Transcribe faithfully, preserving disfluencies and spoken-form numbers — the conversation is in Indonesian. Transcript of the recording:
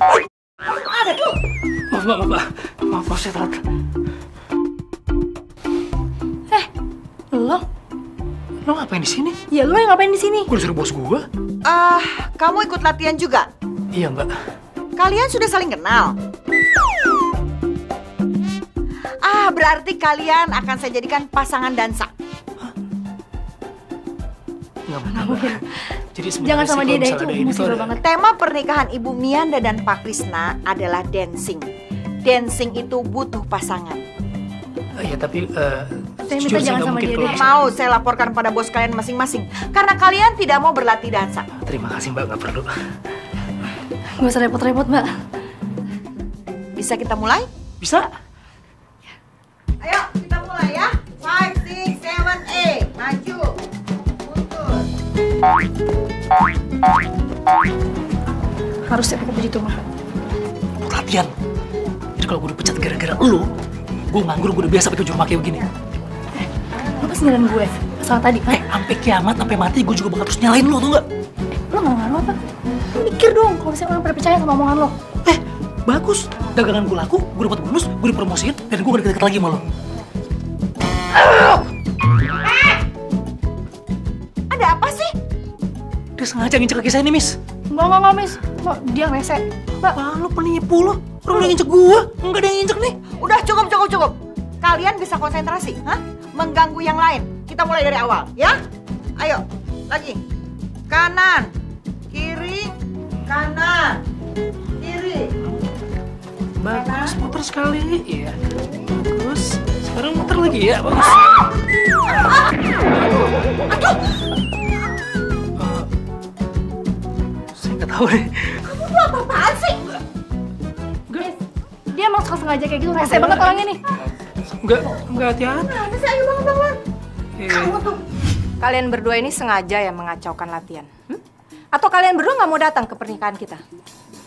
Ada tuh. Maaf, maaf, maaf. Maaf, maaf, saya telat. Eh, lo? Lo ngapain di sini? Ya lo yang ngapain di sini? Gue disuruh bos gue. Ah, uh, kamu ikut latihan juga? Iya, Mbak. Kalian sudah saling kenal? Ah, berarti kalian akan saya jadikan pasangan dansa. Nggak mungkin. Jadi jangan sama dia deh, itu musibah banget. Tema pernikahan Ibu Mianda dan Pak Krisna adalah dancing. Dancing itu butuh pasangan. Uh, ya, tapi... Uh, saya minta jangan sama dia deh. Mau saya laporkan pada bos kalian masing-masing. Karena kalian tidak mau berlatih dansa. Terima kasih, Mbak. Nggak perlu. Nggak usah repot-repot, Mbak. Bisa kita mulai? Bisa. Ayo, kita mulai ya. Five, six, seven, eight. Maju. Mundur. Harus ya pakai begitu, Mbak. Latihan. Jadi kalau gue dipecat gara-gara lu, gue nganggur, gue udah biasa pakai juru pakai begini. Eh, lu pasti nyalain gue. Salah tadi. Eh, sampai kiamat, sampai mati, gue juga bakal terus nyalain lu, tau nggak? Eh, lu nggak ngaruh apa? Lu mikir dong, kalau misalnya orang pada percaya sama omongan lo. Eh, bagus. Dagangan gue laku, gue dapat bonus, gue dipromosiin, dan gue gak deket-deket lagi sama lo. Eh! Ada apa sih? Dia sengaja nginjek kaki saya nih, Miss. Enggak, enggak, enggak, Miss. Mbak, dia ngesek. Mbak. Wah, lu penipu lo. Orang udah nginjek gue, enggak ada yang nginjek nih. Udah cukup, cukup, cukup. Kalian bisa konsentrasi, hah? Mengganggu yang lain. Kita mulai dari awal, ya? Ayo, lagi. Kanan, kiri, kanan, kiri. Bagus, muter sekali. Iya, bagus. Sekarang muter lagi ya, bagus. Aduh! Uh, saya nggak tahu deh. Kamu tuh apa-apaan sih? Enggak. Dia emang suka sengaja kayak gitu, rese banget orangnya nih. Enggak, enggak hati-hati. Mana sih? Ayo bangun, bangun. Eh, Kamu tuh. Kalian berdua ini sengaja ya mengacaukan latihan? Hmm? Atau kalian berdua nggak mau datang ke pernikahan kita?